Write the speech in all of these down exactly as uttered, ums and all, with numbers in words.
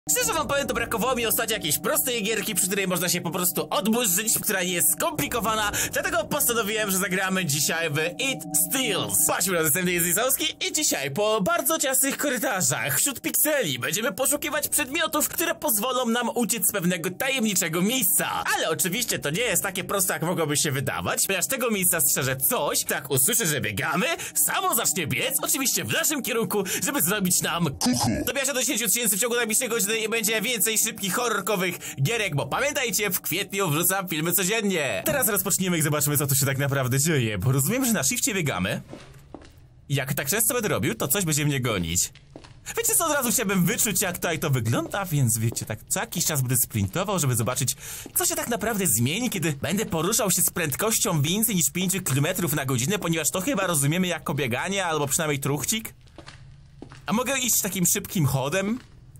Szczerze wam powiem, to brakowało mi ostatnio jakiejś prostej gierki, przy której można się po prostu odburzyć, która nie jest skomplikowana, dlatego postanowiłem, że zagramy dzisiaj w It Steals. Patrzmy na następny jest Lisowski i dzisiaj po bardzo ciasnych korytarzach wśród pikseli będziemy poszukiwać przedmiotów, które pozwolą nam uciec z pewnego tajemniczego miejsca. Ale oczywiście to nie jest takie proste, jak mogłoby się wydawać, ponieważ tego miejsca strzeże coś, tak usłyszę, że biegamy, samo zacznie biec, oczywiście w naszym kierunku, żeby zrobić nam kuchu. Dobija się do dziesięciu tysięcy w ciągu najbliższej godziny i będzie więcej szybkich, horrorkowych gierek, bo pamiętajcie, w kwietniu wrzucam filmy codziennie. Teraz rozpoczniemy i zobaczymy, co tu się tak naprawdę dzieje, bo rozumiem, że na shifcie biegamy. Jak tak często będę robił, to coś będzie mnie gonić. Wiecie co, od razu chciałbym wyczuć, jak tutaj to wygląda, więc wiecie, tak co jakiś czas będę sprintował, żeby zobaczyć, co się tak naprawdę zmieni, kiedy będę poruszał się z prędkością więcej niż pięć kilometrów na godzinę, ponieważ to chyba rozumiemy jako bieganie, albo przynajmniej truchcik. A mogę iść takim szybkim chodem?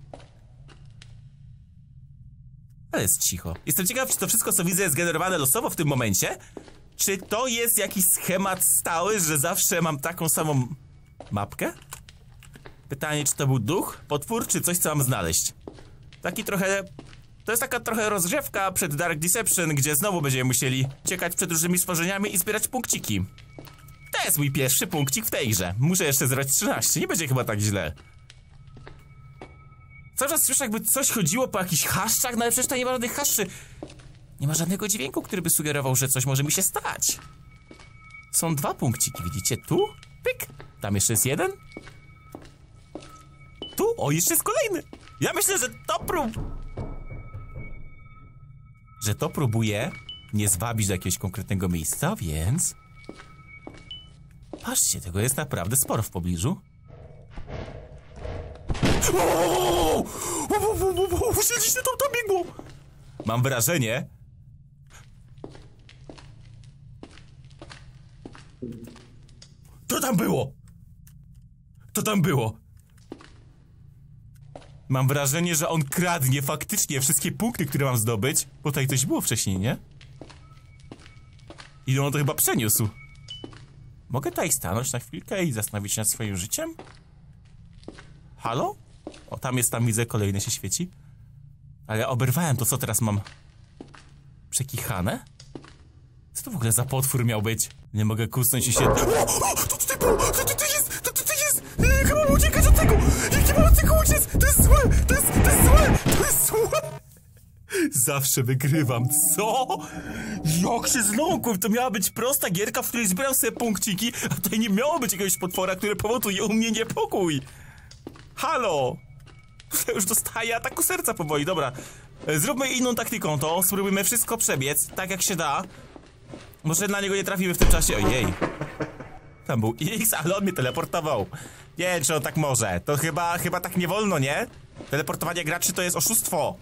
Ale jest cicho. Jestem ciekaw, czy to wszystko, co widzę, jest generowane losowo w tym momencie? Czy to jest jakiś schemat stały, że zawsze mam taką samą mapkę? Pytanie, czy to był duch, potwór, czy coś, co mam znaleźć? Taki trochę... To jest taka trochę rozgrzewka przed Dark Deception, gdzie znowu będziemy musieli uciekać przed różnymi stworzeniami i zbierać punkciki. To jest mój pierwszy punkcik w tej grze. Muszę jeszcze zrobić trzynaście, nie będzie chyba tak źle. Cały czas słyszę, jakby coś chodziło po jakichś haszczach, no ale przecież to nie ma żadnych haszczy. Nie ma żadnego dźwięku, który by sugerował, że coś może mi się stać. Są dwa punkciki, widzicie? Tu? Pyk. Tam jeszcze jest jeden. Tu? O, jeszcze jest kolejny. Ja myślę, że to prób... Że to próbuje nie zwabić do jakiegoś konkretnego miejsca, więc... Patrzcie, tego jest naprawdę sporo w pobliżu. Musieliście tam to biegło! Mam wrażenie... To tam było! To tam było! Mam wrażenie, że on kradnie faktycznie wszystkie punkty, które mam zdobyć. Bo tutaj coś było wcześniej, nie? I on to chyba przeniósł. Mogę tutaj stanąć na chwilkę i zastanowić się nad swoim życiem? Halo? O, tam jest, tam widzę, kolejny się świeci. Ale oberwałem to, co teraz mam? Przekichane? Co to w ogóle za potwór miał być? Nie mogę kusnąć i się... O, o, to tutaj było! To tutaj jest! To tutaj jest! Jak mam uciekać od tego? Jak mam od tego uciec? To jest złe! To jest, to jest złe! To jest złe! Zawsze wygrywam, co? Jak się zląkłem, to miała być prosta gierka, w której zbieram sobie punkciki, a tutaj nie miało być jakiegoś potwora, który powoduje u mnie niepokój. Halo! Ja już dostaję ataku serca powoli, dobra. Zróbmy inną taktyką to, spróbujmy wszystko przebiec, tak jak się da. Może na niego nie trafimy w tym czasie, ojej. Tam był X, ale on mnie teleportował. Nie wiem, czy on tak może, to chyba, chyba tak nie wolno, nie? Teleportowanie graczy to jest oszustwo.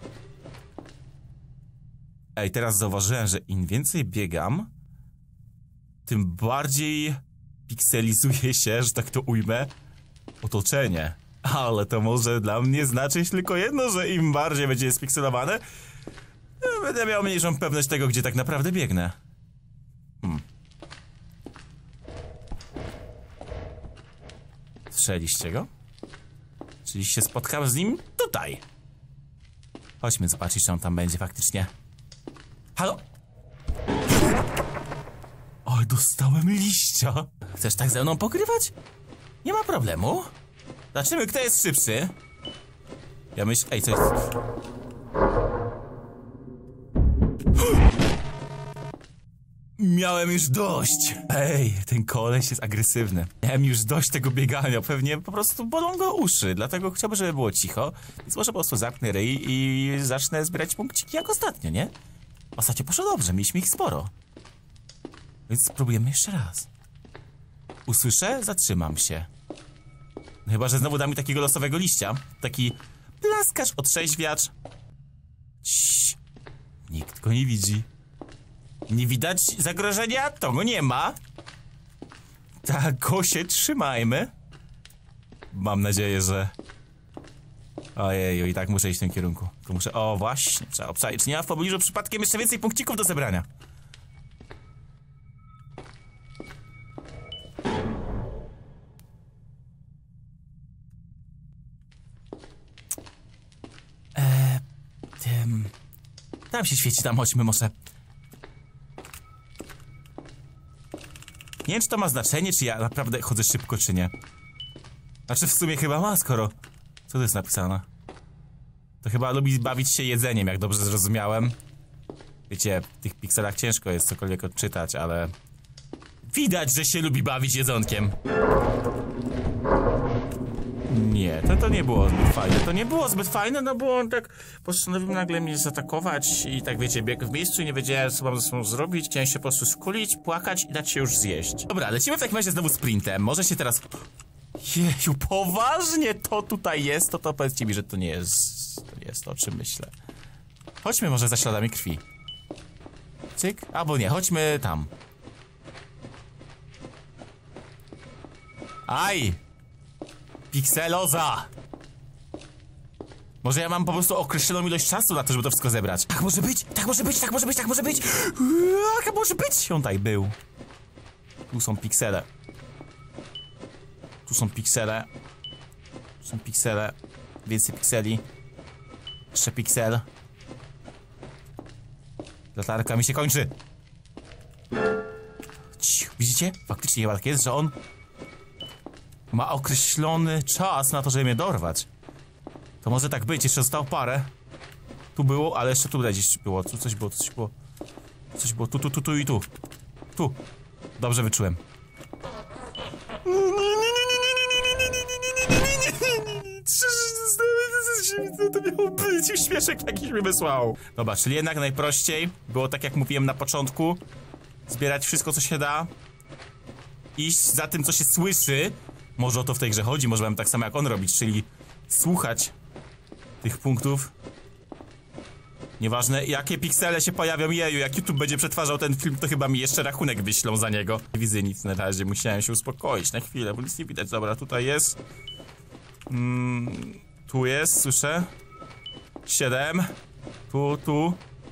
Ej, teraz zauważyłem, że im więcej biegam, tym bardziej pikselizuje się, że tak to ujmę, otoczenie. Ale to może dla mnie znaczyć tylko jedno, że im bardziej będzie spikselowane, będę miał mniejszą pewność tego, gdzie tak naprawdę biegnę. Hmm. Słyszeliście go? Czyli się spotkałem z nim tutaj. Chodźmy zobaczyć, czy on tam będzie faktycznie. Halo? Oj, dostałem liścia. Chcesz tak ze mną pokrywać? Nie ma problemu. Zobaczymy, kto jest szybszy. Ja myślę... Ej, co jest? Miałem już dość. Ej, ten koleś jest agresywny. Miałem już dość tego biegania. Pewnie po prostu bolą go uszy. Dlatego chciałbym, żeby było cicho. Więc może po prostu zamknę ryj i zacznę zbierać punkciki jak ostatnio, nie? Ostatnio poszło dobrze, mieliśmy ich sporo. Więc spróbujemy jeszcze raz. Usłyszę? Zatrzymam się. No chyba, że znowu da mi takiego losowego liścia. Taki plaskarz, otrzeźwiacz. Ciii. Nikt go nie widzi. Nie widać zagrożenia? To go nie ma. Tak go się trzymajmy. Mam nadzieję, że... Ojeju, i tak muszę iść w tym kierunku. To muszę... O, właśnie, trzeba obczaić. Czy nie ma w pobliżu przypadkiem jeszcze więcej punkcików do zebrania? Tym... Tam się świeci, tam chodźmy może. Nie wiem, czy to ma znaczenie, czy ja naprawdę chodzę szybko, czy nie. Znaczy w sumie chyba ma, skoro... Co to jest napisane? To chyba lubi bawić się jedzeniem, jak dobrze zrozumiałem. Wiecie, w tych pikselach ciężko jest cokolwiek odczytać, ale... Widać, że się lubi bawić jedzonkiem. Nie, to, to nie było zbyt fajne. To nie było zbyt fajne, no bo on tak postanowił nagle mnie zaatakować i tak wiecie, biegł w miejscu i nie wiedziałem, co mam ze sobą zrobić. Chciałem się po prostu skulić, płakać i dać się już zjeść. Dobra, lecimy w takim razie znowu sprintem. Może się teraz... Jeju, poważnie to tutaj jest? To to powiedzcie mi, że to nie jest... To nie jest to, o czym myślę. Chodźmy może za śladami krwi. Cyk, albo nie, chodźmy tam. Aj! Pikseloza! Może ja mam po prostu określoną ilość czasu na to, żeby to wszystko zebrać. Tak może być, tak może być, tak może być, tak może być! Tak może być! On tutaj był. Tu są piksele. Tu są piksele. Tu są piksele. Więcej pikseli. Jeszcze piksel. Latarka mi się kończy. Ciu, widzicie? Faktycznie chyba tak jest, że on ma określony czas na to, żeby mnie dorwać. To może tak być, jeszcze zostało parę. Tu było, ale jeszcze tu gdzieś było. Tu coś było, tu coś było. Coś było, tu, tu, tu, tu i tu. Tu. Dobrze wyczułem. Co to miało być? Uśmieszek jakiś mi wysłał. Dobra, czyli jednak najprościej było tak jak mówiłem na początku. Zbierać wszystko co się da. Iść za tym co się słyszy. Może o to w tej grze chodzi, może mam tak samo jak on robić, czyli słuchać tych punktów. Nieważne jakie piksele się pojawią, jeju, jak YouTube będzie przetwarzał ten film, to chyba mi jeszcze rachunek wyślą za niego. Nie widzę nic na razie, musiałem się uspokoić na chwilę, bo nic nie widać. Dobra, tutaj jest. Mm, tu jest, słyszę. Siedem. Tu, tu.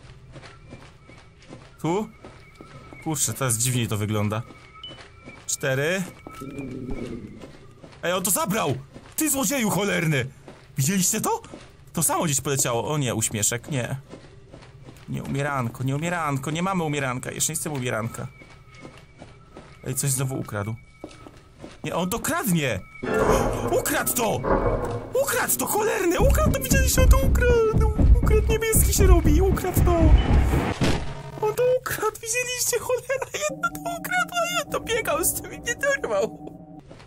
Tu. Kurczę, teraz dziwniej to wygląda. Cztery. Ej, on to zabrał! Ty złodzieju cholerny! Widzieliście to? To samo gdzieś poleciało. O nie, uśmieszek, nie. Nie umieranko, nie umieranko, nie mamy umieranka. Jeszcze nie chcę umieranka. Ej, coś znowu ukradł. Nie, on to kradnie! Ukradł to! Ukradł to, cholerny! Ukradł to, widzieliście, on to ukradł! Ukradł, niebieski się robi, ukradł to! On to ukradł, widzieliście, cholera! Jedno to ukradł, a jedno biegał z tym i nie dorwał!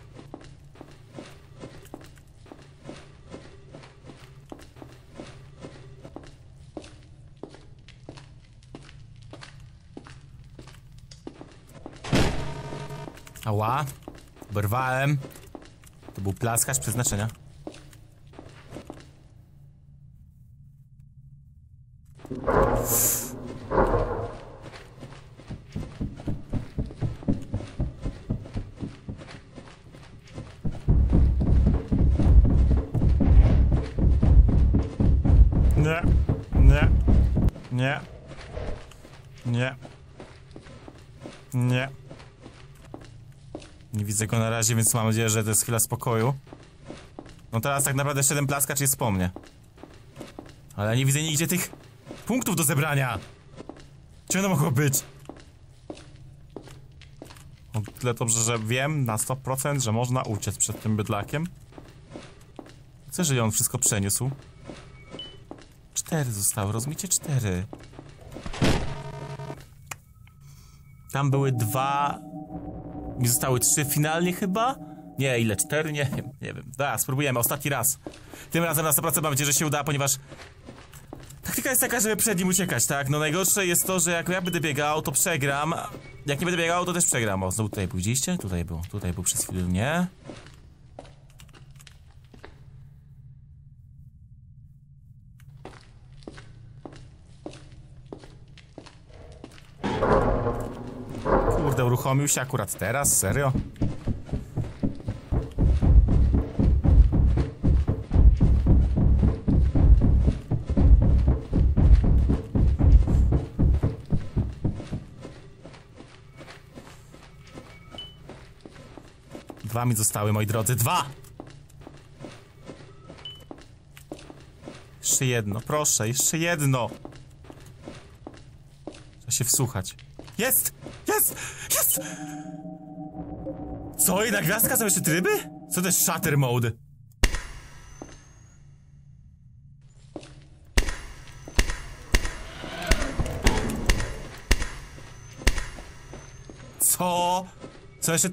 Ała, oberwałem. To był plaskarz przeznaczenia. Nie, nie, nie, nie, nie. Nie widzę go na razie, więc mam nadzieję, że to jest chwila spokoju. No teraz tak naprawdę jeszcze ten plaskacz jest po mnie. Ale nie widzę nigdzie tych punktów do zebrania. Czym to mogło być? O tyle dobrze, że wiem na sto procent, że można uciec przed tym bydlakiem. Co, jeżeli on wszystko przeniósł? Cztery zostały, rozumiecie? Cztery. Tam były dwa... Mi zostały trzy finalnie chyba? Nie, ile? Cztery? Nie wiem, nie wiem. Da, spróbujemy, ostatni raz. Tym razem na sto procent mam nadzieję, że się uda, ponieważ taktyka jest taka, żeby przed nim uciekać, tak? No najgorsze jest to, że jak ja będę biegał, to przegram. Jak nie będę biegał, to też przegram. O, znowu tutaj pójdziecie? Tutaj był, tutaj był przez chwilę, nie? Kurde, uruchomił się akurat teraz, serio? Dwa mi zostały, moi drodzy, dwa! Jeszcze jedno, proszę, jeszcze jedno. Trzeba się wsłuchać. Jest! Jest! Jest! Co? I nagwiazdka? Są jeszcze tryby? Co to jest shutter mode? Co? Co jeszcze...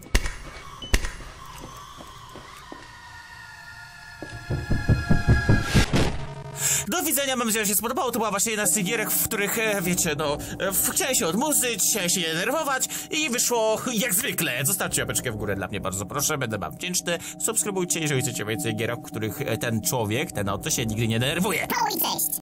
Do widzenia, mam nadzieję, że się spodobało. To była właśnie jedna z tych gierek, w których, e, wiecie, no, e, w, chciałem się odmurzyć, chciałem się nie denerwować i wyszło jak zwykle. Zostawcie łapeczkę w górę dla mnie, bardzo proszę, będę wam wdzięczny. Subskrybujcie, jeżeli chcecie więcej gierek, w których e, ten człowiek, ten oto się nigdy nie denerwuje. Oj, cześć!